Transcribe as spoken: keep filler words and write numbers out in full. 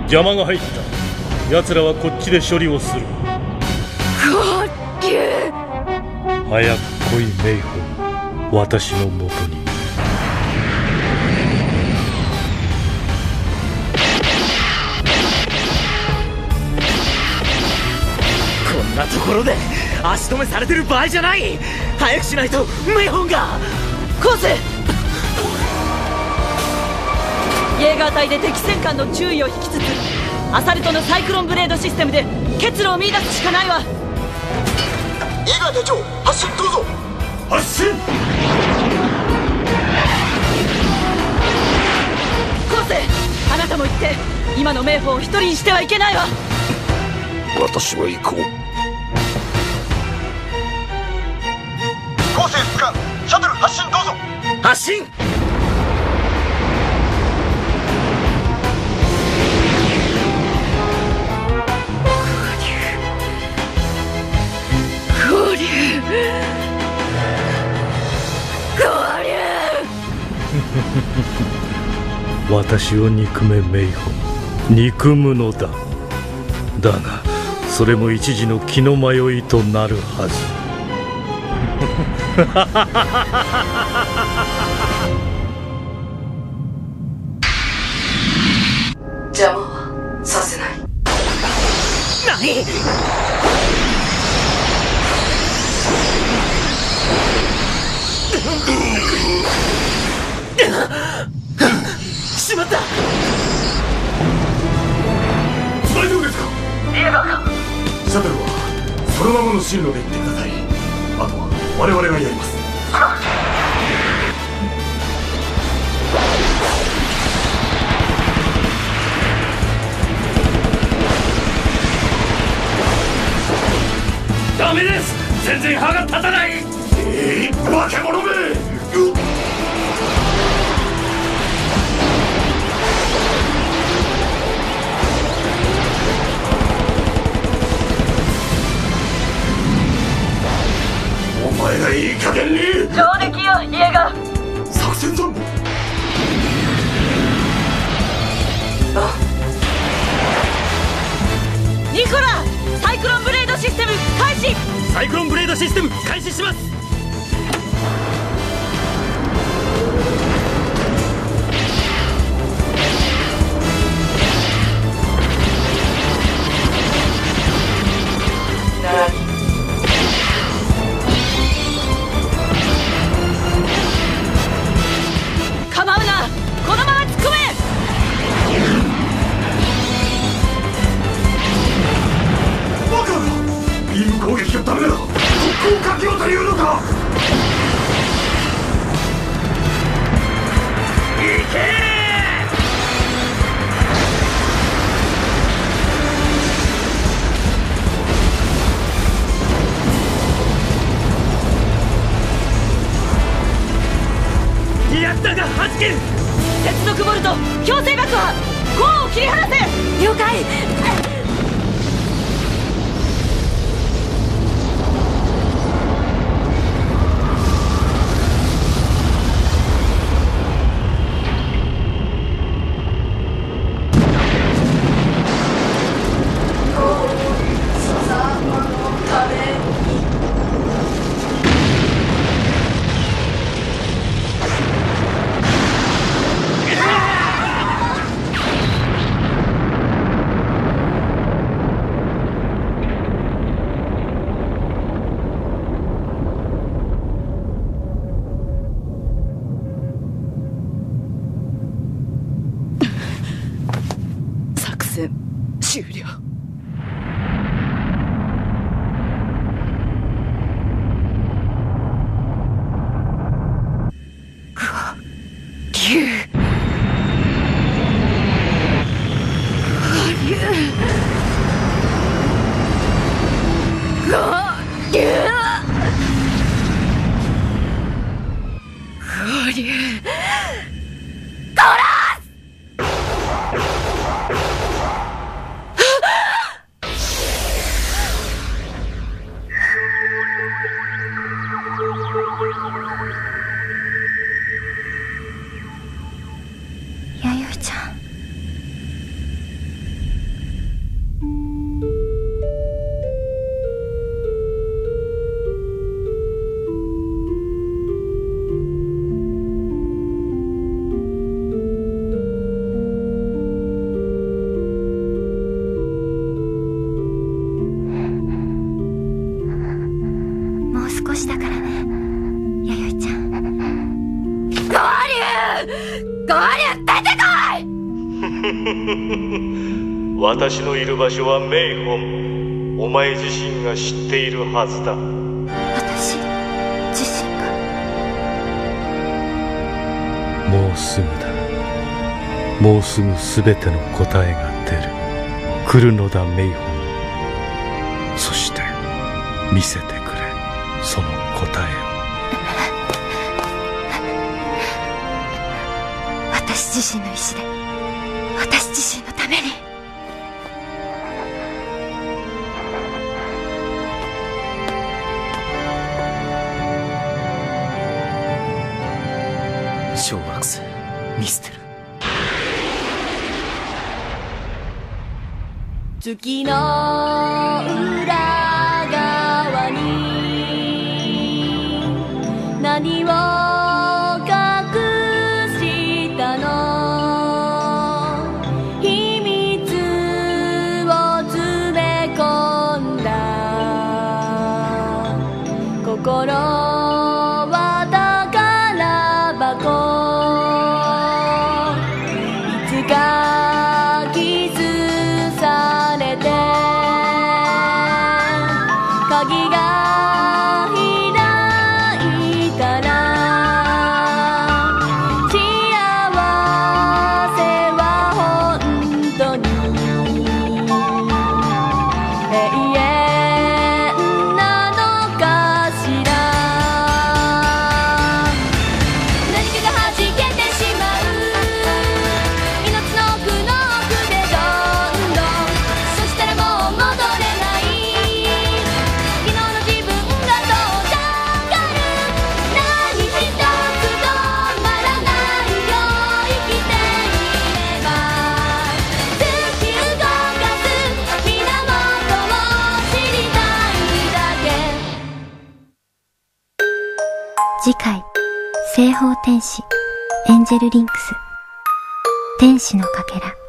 邪魔が入った。奴らはこっちで処理をする。 合流。 早く来いメイホ、私のもとに。 こんなところで足止めされてる場合じゃない。早くしないとメイホンが。 コース、イェーガー隊で敵戦艦の注意を引きつつ、アサルトのサイクロンブレードシステムで結露を見出すしかないわ。 イェーガー隊長、発進どうぞ。 発進。 コース、あなたも行って、今のメイホンを一人にしてはいけないわ。 私は行こう。後世副官、シャトル発進どうぞ。 発進。 合流。合流。 私を憎めメイホ、憎むのだ。だがそれも一時の気の迷いとなるはず。 邪魔はさせない。 何？しまった。 大丈夫ですか？ イエガーか。 シャトルはそのままの進路で行ってください。あとは我々がやります。 ダメです。全然歯が立たない。 えー、化け物め。うっ。お前がいい加減に。 上出来よ、イエガー。 作戦残部。 あ、ニコラ、サイクロンブレードシステム開始。 サイクロンブレードシステム開始します。 構うな、このまま突っ込め。 バカだ。ビーム攻撃がダメなら特攻をかけようというのか。 行け。リアクターが弾ける。 接続ボルト強制爆破、コーンを切り離せ。了解。作戦終了。合流。合流。合流。合流。コーラス。 私だからね、弥生ちゃん。ゴリュウ、ゴリュウ出てこい私のいる場所はメイホン。お前自身が知っているはずだ。 私自身が。 もうすぐだ。もうすぐ全ての答えが出る。来るのだメイホン。そして見せてくれ、その答えを。 私自身の意志で、私自身のために。 小惑星ミステル。 月の裏側に何を隠したの、秘密を詰め込んだ心は宝箱。いつか気づされて鍵が開いたら幸せは本当に永遠なのかしら。何かが弾けてしまう命の奥の奥でどんどん、そしたらもう戻れない。昨日の自分が遠ざかる。何一つ止まらないよ。生きていれば突き動かす源を知りたいだけ。 次回、西方天使エンジェルリンクス、天使のかけら。